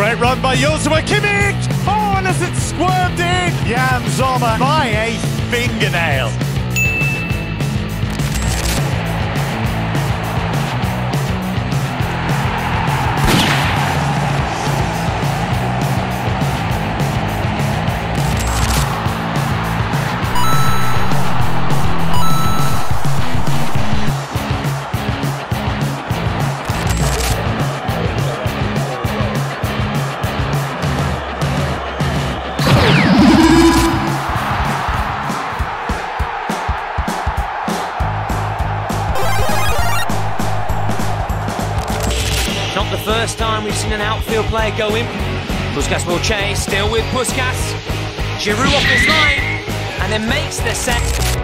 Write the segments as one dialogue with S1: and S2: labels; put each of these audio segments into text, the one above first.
S1: Great run by Joshua Kimmich! Oh, and as it squirmed in, Jan Sommer by a fingernail.
S2: Not the first time we've seen an outfield player go in. Puskas will chase, still with Puskas. Giroud off his line, and then makes the set.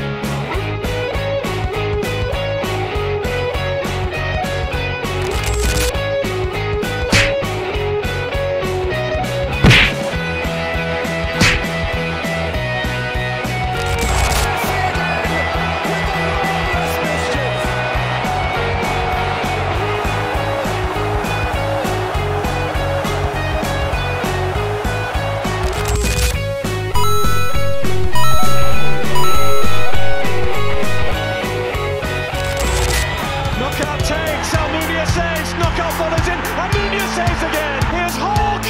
S1: Knockout follows in, and Nunez saves again. Here's Hulk.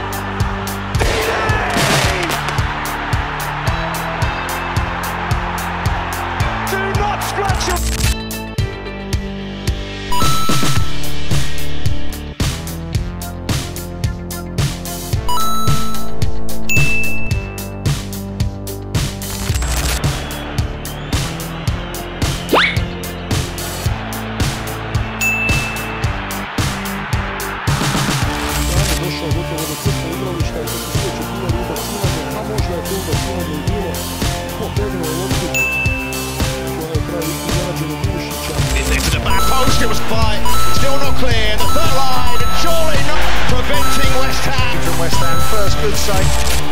S1: Do not scratch your...
S3: It was fight, still not clear, the third line, and surely not preventing West Ham. From West Ham, first good save.